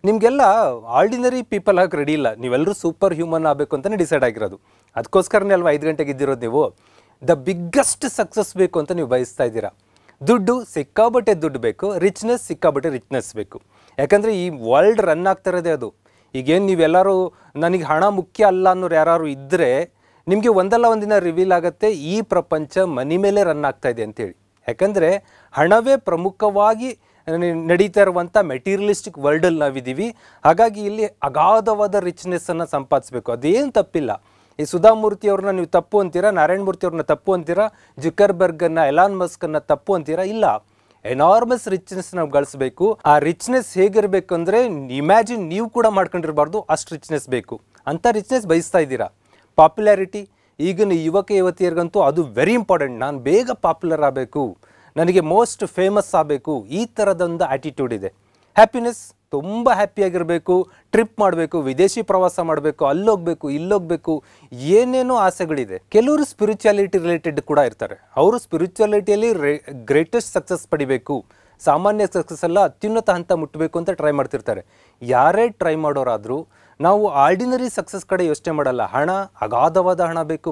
ನಿಮಗೆಲ್ಲ ordinary people ಆಗಿ ready ಇಲ್ಲ, ನೀವೆಲ್ಲರೂ ಸೂಪರ್ ಹ್ಯೂಮನ್ ಆಗಬೇಕು ಅಂತಲೇ ಡಿಸೈಡ್ ಆಗಿರೋದು. ಅದಕ್ಕೋಸ್ಕರನೇ ಅಲ್ವಾ 5 ಗಂಟೆಗೆ ಇದ್ದಿರೋದು ನೀವು. ದ ಬಿಗ್ಗೆಸ್ಟ್ ಸಕ್ಸಸ್ ಬೇಕು ಅಂತ ನೀವು ಬಯಸ್ತಾ ಇದ್ದೀರಾ. ದುಡ್ಡು ಸಿಕ್ಕಾಬಟ್ಟೆ ದುಡ್ಡು ಬೇಕು, ರಿಚ್ನೆಸ್ ಸಿಕ್ಕಾಬಟ್ಟೆ ರಿಚ್ನೆಸ್ ಬೇಕು. ಯಾಕಂದರೆ ಈ ವರ್ಲ್ಡ್ ರನ್ ಆಗ್ತಿರೋದೇ ಅದು. ಈಗೇನು ನೀವೆಲ್ಲರೂ ನನಗೆ ಹಣ ಮುಖ್ಯ ಅಲ್ಲ ಅನ್ನೋರು ಯಾರು ಇದ್ದರೆ ನಿಮಗೆ ಒಂದಲ್ಲ ಒಂದಿನ ರಿವೀಲ್ ಆಗುತ್ತೆ ಈ ಪ್ರಪಂಚ ಮನಿ ಮೇಲೆ ರನ್ ಆಗ್ತಾ ಇದೆ ಅಂತೇಳಿ. ಯಾಕಂದರೆ ಹಣವೇ ಪ್ರಮುಖವಾಗಿ ನಡೀತಾ ಇರುವಂಥ ಮೆಟೀರಿಯಲಿಸ್ಟಿಕ್ ವರ್ಲ್ಡಲ್ಲಿ ನಾವಿದ್ದೀವಿ. ಹಾಗಾಗಿ ಇಲ್ಲಿ ಅಗಾಧವಾದ ರಿಚ್ನೆಸ್ಸನ್ನು ಸಂಪಾದಿಸಬೇಕು, ಅದೇನು ತಪ್ಪಿಲ್ಲ. ಈ ಸುಧಾಮೂರ್ತಿ ಅವ್ರನ್ನ ನೀವು ತಪ್ಪು ಅಂತೀರಾ, ನಾರಾಯಣ ಮೂರ್ತಿ ಅವ್ರನ್ನ ತಪ್ಪು ಅಂತೀರಾ, ಜುಕರ್ಬರ್ಗನ್ನು, ಎಲಾನ್ ಮಸ್ಕನ್ನು ತಪ್ಪು ಅಂತೀರಾ. ಇಲ್ಲ, ಎನಾರ್ಮಸ್ ರಿಚ್ನೆಸ್ ನಾವು ಗಳಿಸಬೇಕು. ಆ ರಿಚ್ನೆಸ್ ಹೇಗಿರಬೇಕು ಅಂದರೆ ಇಮ್ಯಾಜಿನ್ ನೀವು ಕೂಡ ಮಾಡ್ಕೊಂಡಿರಬಾರ್ದು, ಅಷ್ಟು ರಿಚ್ನೆಸ್ ಬೇಕು. ಅಂಥ ರಿಚ್ನೆಸ್ ಬಯಸ್ತಾ ಇದ್ದೀರಾ. ಪಾಪ್ಯುಲಾರಿಟಿ ಈಗಿನ ಯುವಕ ಯುವತಿಯರಿಗಂತೂ ಅದು ವೆರಿ ಇಂಪಾರ್ಟೆಂಟ್. ನಾನು ಬೇಗ ಪಾಪ್ಯುಲರ್ ಆಗಬೇಕು, ನನಗೆ ಮೋಸ್ಟ್ ಫೇಮಸ್ ಆಗಬೇಕು, ಈ ಥರದೊಂದು ಆ್ಯಟಿಟ್ಯೂಡ್ ಇದೆ. ಹ್ಯಾಪಿನೆಸ್, ತುಂಬ ಹ್ಯಾಪಿಯಾಗಿರಬೇಕು, ಟ್ರಿಪ್ ಮಾಡಬೇಕು, ವಿದೇಶಿ ಪ್ರವಾಸ ಮಾಡಬೇಕು, ಅಲ್ಲೋಗಬೇಕು ಇಲ್ಲೋಗಬೇಕು, ಏನೇನೋ ಆಸೆಗಳಿದೆ. ಕೆಲವರು ಸ್ಪಿರಿಚುಯಾಲಿಟಿ ರಿಲೇಟೆಡ್ ಕೂಡ ಇರ್ತಾರೆ. ಅವರು ಸ್ಪಿರಿಚುಯಾಲಿಟಿಯಲ್ಲಿ ಗ್ರೇಟೆಸ್ಟ್ ಸಕ್ಸಸ್ ಪಡಿಬೇಕು, ಸಾಮಾನ್ಯ ಸಕ್ಸಸ್ ಎಲ್ಲ ಅತ್ಯುನ್ನತ ಹಂತ ಮುಟ್ಟಬೇಕು ಅಂತ ಟ್ರೈ ಮಾಡ್ತಿರ್ತಾರೆ. ಯಾರೇ ಟ್ರೈ ಮಾಡೋರಾದರೂ ನಾವು ಆರ್ಡಿನರಿ ಸಕ್ಸಸ್ ಕಡೆ ಯೋಚನೆ ಮಾಡಲ್ಲ. ಹಣ, ಅಗಾಧವಾದ ಹಣ ಬೇಕು,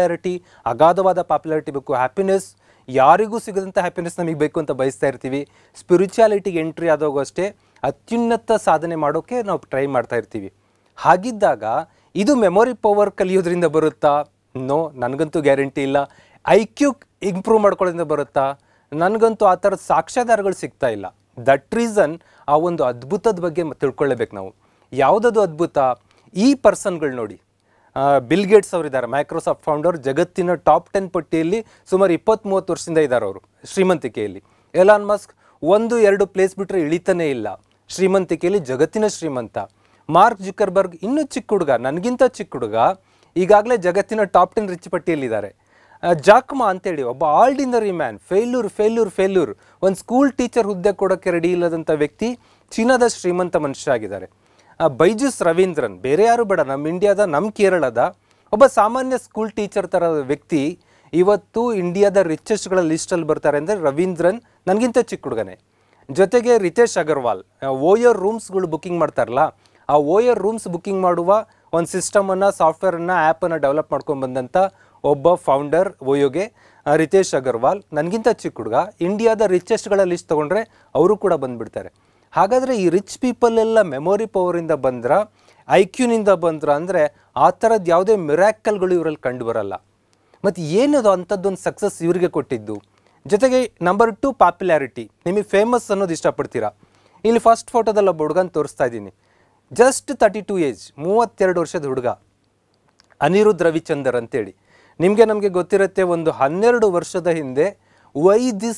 ಅಗಾಧವಾದ ಪಾಪ್ಯುಲಾರಿಟಿ ಬೇಕು, ಹ್ಯಾಪಿನೆಸ್, ಯಾರಿಗೂ ಸಿಗದಂಥ ಹ್ಯಾಪಿನೆಸ್ ನಮಗೆ ಬೇಕು ಅಂತ ಬಯಸ್ತಾ ಇರ್ತೀವಿ. ಸ್ಪಿರಿಚುಯಾಲಿಟಿಗೆ ಎಂಟ್ರಿ ಆದಾಗೂ ಅಷ್ಟೇ ಅತ್ಯುನ್ನತ ಸಾಧನೆ ಮಾಡೋಕ್ಕೆ ನಾವು ಟ್ರೈ ಮಾಡ್ತಾ ಇರ್ತೀವಿ. ಹಾಗಿದ್ದಾಗ ಇದು ಮೆಮೊರಿ ಪವರ್ ಕಲಿಯೋದ್ರಿಂದ ಬರುತ್ತಾ? ನೋ, ನನಗಂತೂ ಗ್ಯಾರಂಟಿ ಇಲ್ಲ. IQ ಇಂಪ್ರೂವ್ ಮಾಡ್ಕೊಳ್ಳೋದ್ರಿಂದ ಬರುತ್ತಾ? ನನಗಂತೂ ಆ ಥರದ ಸಾಕ್ಷ್ಯಾಧಾರಗಳು ಸಿಗ್ತಾ ಇಲ್ಲ. ದಟ್ ರೀಸನ್ ಆ ಒಂದು ಅದ್ಭುತದ ಬಗ್ಗೆ ತಿಳ್ಕೊಳ್ಳೇಬೇಕು ನಾವು. ಯಾವುದದು ಅದ್ಭುತ? ಈ ಪರ್ಸನ್ಗಳು ನೋಡಿ, ಬಿಲ್ ಗೇಟ್ಸ್ ಅವರಿದ್ದಾರೆ, ಮೈಕ್ರೋಸಾಫ್ಟ್ ಫೌಂಡರ್, ಜಗತ್ತಿನ ಟಾಪ್ 10 ಪಟ್ಟಿಯಲ್ಲಿ ಸುಮಾರು 20-30 ವರ್ಷದಿಂದ ಇದ್ದಾರೆ ಅವರು ಶ್ರೀಮಂತಿಕೆಯಲ್ಲಿ. ಎಲಾನ್ ಮಸ್ಕ್ 1-2 ಪ್ಲೇಸ್ ಬಿಟ್ಟರೆ ಇಳಿತಾನೇ ಇಲ್ಲ ಶ್ರೀಮಂತಿಕೆಯಲ್ಲಿ, ಜಗತ್ತಿನ ಶ್ರೀಮಂತ. ಮಾರ್ಕ್ ಜುಕರ್ಬರ್ಗ್ ಇನ್ನೂ ಚಿಕ್ಕ ಹುಡುಗ, ನನಗಿಂತ ಚಿಕ್ಕ ಹುಡುಗ, ಈಗಾಗಲೇ ಜಗತ್ತಿನ ಟಾಪ್ 10 ರಿಚ್ ಪಟ್ಟಿಯಲ್ಲಿದ್ದಾರೆ. ಜಾಕ್ಮಾ ಅಂತೇಳಿ ಒಬ್ಬ ಆರ್ಡಿನರಿ ಮ್ಯಾನ್, ಫೇಲ್ಯೂರ್, ಒಂದು ಸ್ಕೂಲ್ ಟೀಚರ್ ಹುದ್ದೆ ಕೊಡೋಕ್ಕೆ ರೆಡಿ ಇಲ್ಲದಂಥ ವ್ಯಕ್ತಿ ಚೀನಾದ ಶ್ರೀಮಂತ ಮನುಷ್ಯ ಆಗಿದ್ದಾರೆ. ಬೈಜುಸ್ ರವೀಂದ್ರನ್, ಬೇರೆ ಯಾರು ಬೇಡ, ನಮ್ಮ ಇಂಡಿಯಾದ, ನಮ್ಮ ಕೇರಳದ ಒಬ್ಬ ಸಾಮಾನ್ಯ ಸ್ಕೂಲ್ ಟೀಚರ್ ಥರ ವ್ಯಕ್ತಿ ಇವತ್ತು ಇಂಡಿಯಾದ ರಿಚೆಸ್ಟ್ಗಳ ಲಿಸ್ಟಲ್ಲಿ ಬರ್ತಾರೆ ಅಂದರೆ ರವೀಂದ್ರನ್ ನನಗಿಂತ ಚಿಕ್ಕ ಹುಡುಗನೇ. ಜೊತೆಗೆ ರಿತೇಶ್ ಅಗರ್ವಾಲ್, ಓಯರ್ ರೂಮ್ಸ್ಗಳು ಬುಕ್ಕಿಂಗ್ ಮಾಡ್ತಾರಲ್ಲ, ಆ ಓಯರ್ ರೂಮ್ಸ್ ಬುಕ್ಕಿಂಗ್ ಮಾಡುವ ಒಂದು ಸಿಸ್ಟಮನ್ನು, ಸಾಫ್ಟ್ವೇರನ್ನು, ಆ್ಯಪನ್ನು ಡೆವಲಪ್ ಮಾಡ್ಕೊಂಡು ಬಂದಂಥ ಒಬ್ಬ ಫೌಂಡರ್ ಓಯೋಗೆ ರಿತೇಶ್ ಅಗರ್ವಾಲ್, ನನಗಿಂತ ಚಿಕ್ಕ ಹುಡುಗ. ಇಂಡಿಯಾದ ರಿಚೆಸ್ಟ್ಗಳ ಲಿಸ್ಟ್ ತೊಗೊಂಡ್ರೆ ಅವರು ಕೂಡ ಬಂದುಬಿಡ್ತಾರೆ. ಹಾಗಾದರೆ ಈ ರಿಚ್ ಪೀಪಲ್ ಎಲ್ಲ ಮೆಮೊರಿ ಪವರಿಂದ ಬಂದ್ರ, IQನಿಂದ ಬಂದ್ರ ಅಂದರೆ ಆ ಥರದ್ದು ಯಾವುದೇ ಮಿರಾಕಲ್ಗಳು ಇವರಲ್ಲಿ ಕಂಡು ಬರಲ್ಲ. ಮತ್ತು ಏನದು ಅಂಥದ್ದೊಂದು ಸಕ್ಸಸ್ ಇವರಿಗೆ ಕೊಟ್ಟಿದ್ದು? ಜೊತೆಗೆ ನಂಬರ್ 2 ಪಾಪ್ಯುಲಾರಿಟಿ. ನಿಮಗೆ ಫೇಮಸ್ ಅನ್ನೋದು ಇಷ್ಟಪಡ್ತೀರಾ. ಇಲ್ಲಿ ಫಸ್ಟ್ ಫೋಟೋದಲ್ಲಿ ಒಬ್ಬ ಹುಡುಗನ ತೋರಿಸ್ತಾ ಇದ್ದೀನಿ. ಜಸ್ಟ್ 32 ಏಜ್, 32 ವರ್ಷದ ಹುಡುಗ, ಅನಿರುದ್ಧ್ ರವಿಚಂದರ್ ಅಂತೇಳಿ. ನಮಗೆ ಗೊತ್ತಿರುತ್ತೆ, ಒಂದು 12 ವರ್ಷದ ಹಿಂದೆ ವೈ ದಿಸ್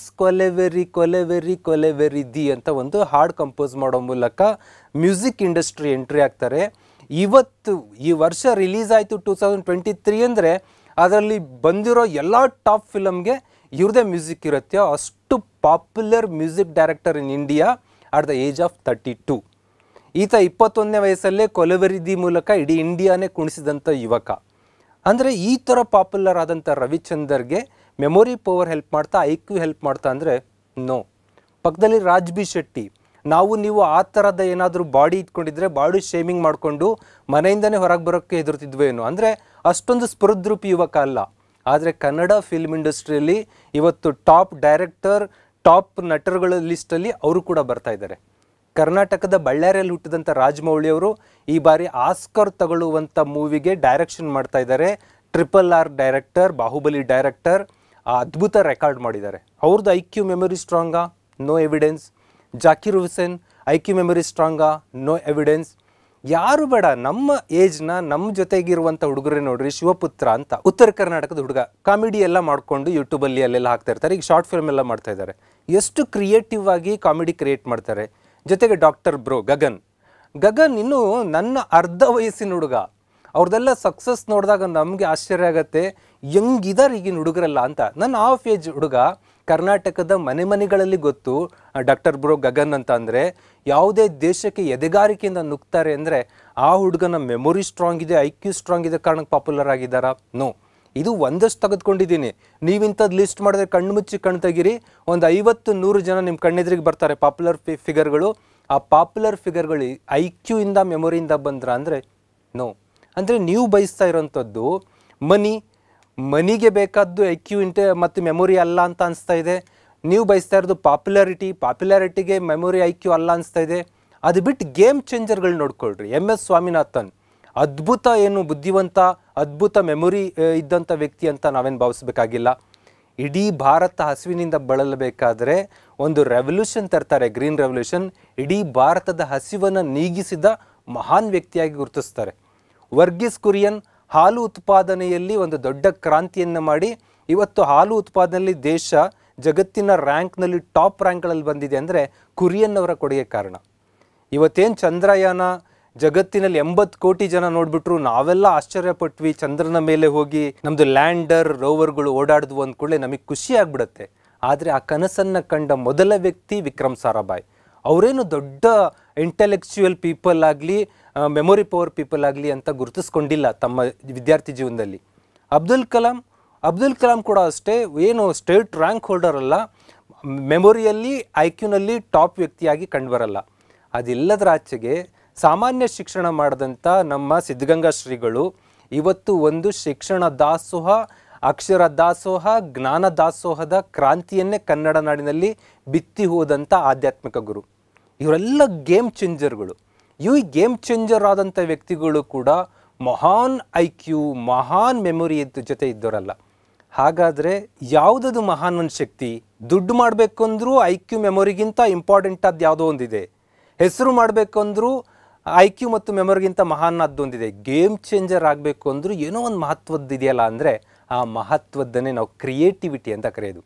ಕೊಲೆವೆರಿ ದಿ ಅಂತ ಒಂದು ಹಾಡು ಕಂಪೋಸ್ ಮಾಡೋ ಮೂಲಕ ಮ್ಯೂಸಿಕ್ ಇಂಡಸ್ಟ್ರಿ ಎಂಟ್ರಿ ಆಗ್ತಾರೆ. ಇವತ್ತು ಈ ವರ್ಷ ರಿಲೀಸ್ ಆಯಿತು 2023 ಅಂದರೆ ಅದರಲ್ಲಿ ಬಂದಿರೋ ಎಲ್ಲ ಟಾಪ್ ಫಿಲಮ್ಗೆ ಇವ್ರದೇ ಮ್ಯೂಸಿಕ್ ಇರುತ್ತೆ. ಅಷ್ಟು popular music director in India at the age of 32. ಈತ 21ನೇ ವಯಸ್ಸಲ್ಲೇ ಕೊಲೆವೆರಿ ದಿ ಮೂಲಕ ಇಡೀ ಇಂಡಿಯಾನೇ ಕುಣಿಸಿದಂಥ ಯುವಕ. ಅಂದರೆ ಈ ಥರ ಪಾಪ್ಯುಲರ್ ಆದಂಥ ರವಿಚಂದರ್ಗೆ ಮೆಮೊರಿ ಪವರ್ ಹೆಲ್ಪ್ ಮಾಡ್ತಾ, IQ ಹೆಲ್ಪ್ ಮಾಡ್ತಾ ಅಂದರೆ ನೋ. ಪಕ್ಕದಲ್ಲಿ ರಾಜ್ ಬಿ ಶೆಟ್ಟಿ, ನಾವು ನೀವು ಆ ಥರದ ಏನಾದರೂ ಬಾಡಿ ಇಟ್ಕೊಂಡಿದ್ರೆ ಬಾಡಿ ಶೇಮಿಂಗ್ ಮಾಡಿಕೊಂಡು ಮನೆಯಿಂದನೇ ಹೊರಗೆ ಬರೋಕ್ಕೆ ಹೆದರ್ತಿದ್ವೇನು, ಅಂದರೆ ಅಷ್ಟೊಂದು ಸ್ಪೃದ್ರೂಪಿ ಯುವಕ ಅಲ್ಲ. ಆದರೆ ಕನ್ನಡ ಫಿಲ್ಮ್ ಇಂಡಸ್ಟ್ರಿಯಲ್ಲಿ ಇವತ್ತು ಟಾಪ್ ಡೈರೆಕ್ಟರ್, ಟಾಪ್ ನಟರುಗಳ ಲಿಸ್ಟಲ್ಲಿ ಅವರು ಕೂಡ ಬರ್ತಾ ಇದ್ದಾರೆ. ಕರ್ನಾಟಕದ ಬಳ್ಳಾರಿಯಲ್ಲಿ ಹುಟ್ಟಿದಂಥ ರಾಜಮೌಳಿ ಅವರು ಈ ಬಾರಿ ಆಸ್ಕರ್ ತಗೊಳ್ಳುವಂಥ ಮೂವಿಗೆ ಡೈರೆಕ್ಷನ್ ಮಾಡ್ತಾ ಇದ್ದಾರೆ. RRR ಡೈರೆಕ್ಟರ್, ಬಾಹುಬಲಿ ಡೈರೆಕ್ಟರ್, ಆ ಅದ್ಭುತ ರೆಕಾರ್ಡ್ ಮಾಡಿದ್ದಾರೆ. ಅವ್ರದ್ದು IQ ಮೆಮೊರಿ ಸ್ಟ್ರಾಂಗಾ? No evidence. Zakir Hussain IQ memory ಸ್ಟ್ರಾಂಗಾ? No evidence. ಯಾರು ಬೇಡ, ನಮ್ಮ ಏಜ್ನ ನಮ್ಮ ಜೊತೆಗಿರುವಂಥ ಹುಡುಗರೇ ನೋಡ್ರಿ. ಶಿವಪುತ್ರ ಅಂತ ಉತ್ತರ ಕರ್ನಾಟಕದ ಹುಡುಗ, ಕಾಮಿಡಿ ಎಲ್ಲ ಮಾಡಿಕೊಂಡು ಯೂಟ್ಯೂಬಲ್ಲಿ ಅಲ್ಲೆಲ್ಲ ಹಾಕ್ತಾ ಇರ್ತಾರೆ. ಈಗ ಶಾರ್ಟ್ ಫಿಲ್ಮ್ ಎಲ್ಲ ಮಾಡ್ತಾ ಇದ್ದಾರೆ. ಎಷ್ಟು ಕ್ರಿಯೇಟಿವ್ ಆಗಿ ಕಾಮಿಡಿ ಕ್ರಿಯೇಟ್ ಮಾಡ್ತಾರೆ. ಜೊತೆಗೆ ಡಾಕ್ಟರ್ ಬ್ರೋ ಗಗನ್ ಇನ್ನೂ ನನ್ನ ಅರ್ಧ ವಯಸ್ಸಿನ ಹುಡುಗ. ಅವ್ರದ್ದೆಲ್ಲ ಸಕ್ಸಸ್ ನೋಡಿದಾಗ ನಮಗೆ ಆಶ್ಚರ್ಯ ಆಗುತ್ತೆ, ಹೆಂಗಿದ್ದಾರೆ ಈಗಿನ ಹುಡುಗರೆಲ್ಲ ಅಂತ. ನನ್ನ ಹಾಫ್ ಏಜ್ ಹುಡುಗ ಕರ್ನಾಟಕದ ಮನೆಗಳಲ್ಲಿ ಗೊತ್ತು ಡಾಕ್ಟರ್ ಬ್ರೋ ಗಗನ್ ಅಂತ. ಅಂದರೆ ಯಾವುದೇ ದೇಶಕ್ಕೆ ಎದೆಗಾರಿಕೆಯಿಂದ ನುಗ್ತಾರೆ ಅಂದರೆ ಆ ಹುಡುಗನ ಮೆಮೊರಿ ಸ್ಟ್ರಾಂಗ್ ಇದೆ, IQ ಸ್ಟ್ರಾಂಗ್ ಇದೆ ಕಾರಣಕ್ಕೆ ಪಾಪ್ಯುಲರ್ ಆಗಿದ್ದಾರಾ? ನೋ. ಇದು ಒಂದಷ್ಟು ತೆಗೆದುಕೊಂಡಿದ್ದೀನಿ. ನೀವಿಂಥದ್ದು ಲಿಸ್ಟ್ ಮಾಡಿದ್ರೆ ಕಣ್ಣು ಮುಚ್ಚಿ ಕಣ್ಣು ತೆಗಿರಿ, ಒಂದು 50-100 ಜನ ನಿಮ್ಮ ಕಣ್ಣೆದ್ರಿಗೆ ಬರ್ತಾರೆ ಪಾಪ್ಯುಲರ್ ಫಿಗರ್ಗಳು. ಆ ಪಾಪ್ಯುಲರ್ ಫಿಗರ್ಗಳು ಐ ಕ್ಯೂ ಇಂದ ಮೆಮೊರಿಯಿಂದ ಬಂದ್ರ ಅಂದರೆ ನೋ. ಅಂದರೆ ನೀವು ಬಯಸ್ತಾ ಇರೋಂಥದ್ದು ಮನಿಗೆ ಬೇಕಾದ್ದು ಐ ಕ್ಯೂ ಮತ್ತು ಮೆಮೊರಿ ಅಲ್ಲ ಅಂತ ಅನಿಸ್ತಾ ಇದೆ. ನೀವು ಬಯಸ್ತಾ ಇರೋದು ಪಾಪ್ಯುಲಾರಿಟಿಗೆ ಮೆಮೊರಿ ಐ ಕ್ಯೂ ಅಲ್ಲ ಅನಿಸ್ತಾ ಇದೆ. ಅದು ಬಿಟ್ಟು ಗೇಮ್ ಚೇಂಜರ್ಗಳು ನೋಡ್ಕೊಳ್ರಿ. MS ಸ್ವಾಮಿನಾಥನ್ ಅದ್ಭುತ ಬುದ್ಧಿವಂತ, ಅದ್ಭುತ ಮೆಮೊರಿ ಇದ್ದಂಥ ವ್ಯಕ್ತಿ ಅಂತ ನಾವೇನು ಭಾವಿಸ್ಬೇಕಾಗಿಲ್ಲ. ಇಡೀ ಭಾರತ ಹಸಿವಿನಿಂದ ಬಳಲಬೇಕಾದ್ರೆ ಒಂದು ರೆವಲ್ಯೂಷನ್ ತರ್ತಾರೆ, ಗ್ರೀನ್ ರೆವಲ್ಯೂಷನ್. ಇಡೀ ಭಾರತದ ಹಸಿವನ್ನು ನೀಗಿಸಿದ ಮಹಾನ್ ವ್ಯಕ್ತಿಯಾಗಿ ಗುರುತಿಸ್ತಾರೆ. ವರ್ಗೀಸ್ ಕುರಿಯನ್ ಹಾಲು ಉತ್ಪಾದನೆಯಲ್ಲಿ ಒಂದು ದೊಡ್ಡ ಕ್ರಾಂತಿಯನ್ನು ಮಾಡಿ ಇವತ್ತು ಹಾಲು ಉತ್ಪಾದನೆಯಲ್ಲಿ ದೇಶ ಜಗತ್ತಿನ ರ್ಯಾಂಕ್ನಲ್ಲಿ ಟಾಪ್ ರ್ಯಾಂಕ್ಗಳಲ್ಲಿ ಬಂದಿದೆ ಅಂದರೆ ಕುರಿಯನ್ ಅವರ ಕೊಡುಗೆ ಕಾರಣ. ಇವತ್ತೇನು ಚಂದ್ರಯಾನ ಜಗತ್ತಿನಲ್ಲಿ 80 ಕೋಟಿ ಜನ ನೋಡ್ಬಿಟ್ರು, ನಾವೆಲ್ಲ ಆಶ್ಚರ್ಯಪಟ್ವಿ. ಚಂದ್ರನ ಮೇಲೆ ಹೋಗಿ ನಮ್ಮದು ಲ್ಯಾಂಡರ್ ರೋವರ್ಗಳು ಓಡಾಡಿದ್ವು ಅಂದ್ಕೊಳ್ಳೆ ನಮಗೆ ಖುಷಿ ಆಗ್ಬಿಡುತ್ತೆ. ಆದರೆ ಆ ಕನಸನ್ನು ಕಂಡ ಮೊದಲ ವ್ಯಕ್ತಿ ವಿಕ್ರಮ್ ಸಾರಾಭಾಯ್. ಅವರೇನು ದೊಡ್ಡ ಇಂಟೆಲೆಕ್ಚುಯಲ್ ಪೀಪಲ್ ಆಗಲಿ, ಮೆಮೊರಿ ಪವರ್ ಪೀಪಲ್ ಆಗಲಿ ಅಂತ ಗುರುತಿಸ್ಕೊಂಡಿಲ್ಲ ತಮ್ಮ ವಿದ್ಯಾರ್ಥಿ ಜೀವನದಲ್ಲಿ. ಅಬ್ದುಲ್ ಕಲಾಂ ಕೂಡ ಅಷ್ಟೇ, ಏನು ಸ್ಟೇಟ್ ರ್ಯಾಂಕ್ ಹೋಲ್ಡರ್ ಅಲ್ಲ, ಮೆಮೊರಿಯಲ್ಲಿ ಐ ಕ್ಯೂನಲ್ಲಿ ಟಾಪ್ ವ್ಯಕ್ತಿಯಾಗಿ ಕಂಡುಬರಲ್ಲ. ಅದೆಲ್ಲದರ ಆಚೆಗೆ ಸಾಮಾನ್ಯ ಶಿಕ್ಷಣ ಮಾಡಿದಂಥ ನಮ್ಮ ಸಿದ್ಧಗಂಗಾ ಶ್ರೀಗಳು ಇವತ್ತು ಒಂದು ಶಿಕ್ಷಣ ದಾಸೋಹ, ಅಕ್ಷರ ದಾಸೋಹ, ಜ್ಞಾನ ದಾಸೋಹದ ಕ್ರಾಂತಿಯನ್ನೇ ಕನ್ನಡ ನಾಡಿನಲ್ಲಿ ಬಿತ್ತಿ ಹೋದಂಥ ಆಧ್ಯಾತ್ಮಿಕ ಗುರು. ಇವರೆಲ್ಲ ಗೇಮ್ ಚೇಂಜರ್ಗಳು. ಈ ಗೇಮ್ ಚೇಂಜರ್ ಆದಂಥ ವ್ಯಕ್ತಿಗಳು ಕೂಡ ಮಹಾನ್ ಐ ಕ್ಯೂ, ಮಹಾನ್ ಮೆಮೊರಿ ಜೊತೆ ಇದ್ದವರಲ್ಲ. ಹಾಗಾದರೆ ಯಾವುದದು ಮಹಾನ್ ಒಂದು ಶಕ್ತಿ? ದುಡ್ಡು ಮಾಡಬೇಕು ಅಂದರೂ ಐ ಕ್ಯೂ ಮೆಮೊರಿಗಿಂತ ಇಂಪಾರ್ಟೆಂಟ್ ಆದ ಯಾವುದೋ ಒಂದಿದೆ. ಹೆಸರು ಮಾಡಬೇಕು ಅಂದರೂ ಐ ಕ್ಯೂ ಮತ್ತು ಮೆಮೊರಿಗಿಂತ ಮಹಾನ್ ಅದೊಂದಿದೆ. ಗೇಮ್ ಚೇಂಜರ್ ಆಗಬೇಕು ಅಂದರೂ ಏನೋ ಒಂದು ಮಹತ್ವದ್ದು ಇದೆಯಲ್ಲ ಅಂದರೆ ಆ ಮಹತ್ವದ್ದನ್ನೇ ನಾವು ಕ್ರಿಯೇಟಿವಿಟಿ ಅಂತ ಕರೆಯೋದು,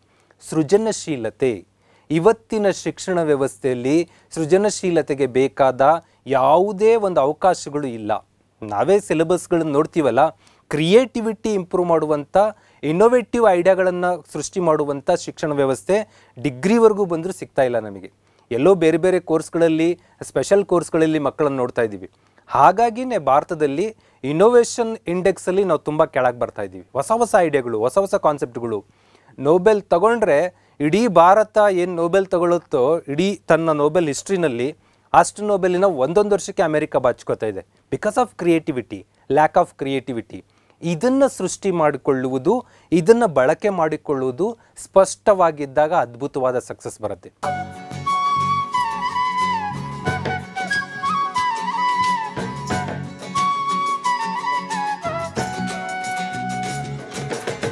ಸೃಜನಶೀಲತೆ. ಇವತ್ತಿನ ಶಿಕ್ಷಣ ವ್ಯವಸ್ಥೆಯಲ್ಲಿ ಸೃಜನಶೀಲತೆಗೆ ಬೇಕಾದ ಯಾವುದೇ ಒಂದು ಅವಕಾಶಗಳು ಇಲ್ಲ. ನಾವೇ ಸಿಲೆಬಸ್ಗಳನ್ನು ನೋಡ್ತೀವಲ್ಲ, ಕ್ರಿಯೇಟಿವಿಟಿ ಇಂಪ್ರೂವ್ ಮಾಡುವಂಥ, ಇನ್ನೋವೇಟಿವ್ ಐಡಿಯಾಗಳನ್ನು ಸೃಷ್ಟಿ ಮಾಡುವಂಥ ಶಿಕ್ಷಣ ವ್ಯವಸ್ಥೆ ಡಿಗ್ರಿವರೆಗೂ ಬಂದರೂ ಸಿಗ್ತಾ ಇಲ್ಲ ನಮಗೆ. ಎಲ್ಲೋ ಬೇರೆ ಬೇರೆ ಕೋರ್ಸ್ಗಳಲ್ಲಿ, ಸ್ಪೆಷಲ್ ಕೋರ್ಸ್ಗಳಲ್ಲಿ ಮಕ್ಕಳನ್ನು ನೋಡ್ತಾ ಇದ್ದೀವಿ. ಹಾಗಾಗಿನೇ ಭಾರತದಲ್ಲಿ ಇನ್ನೋವೇಷನ್ ಇಂಡೆಕ್ಸಲ್ಲಿ ನಾವು ತುಂಬ ಕೆಳಗೆ ಬರ್ತಾ ಇದ್ದೀವಿ. ಹೊಸ ಐಡಿಯಾಗಳು, ಹೊಸ ಕಾನ್ಸೆಪ್ಟ್ಗಳು. ನೋಬೆಲ್ ತಗೊಂಡ್ರೆ ಇಡೀ ಭಾರತ ಏನು ನೋಬೆಲ್ ತಗೊಳುತ್ತೋ ಇಡೀ ತನ್ನ ನೋಬೆಲ್ ಹಿಸ್ಟ್ರಿನಲ್ಲಿ ಅಷ್ಟು ನೋಬೆಲಿನ ಒಂದೊಂದು ವರ್ಷಕ್ಕೆ ಅಮೆರಿಕ ಬಾಚ್ಕೋತಾ ಇದೆ. Because of creativity, lack of creativity. ಇದನ್ನು ಸೃಷ್ಟಿ ಮಾಡಿಕೊಳ್ಳುವುದು, ಇದನ್ನು ಬಳಕೆ ಮಾಡಿಕೊಳ್ಳುವುದು ಸ್ಪಷ್ಟವಾಗಿದ್ದಾಗ ಅದ್ಭುತವಾದ ಸಕ್ಸಸ್ ಬರುತ್ತೆ.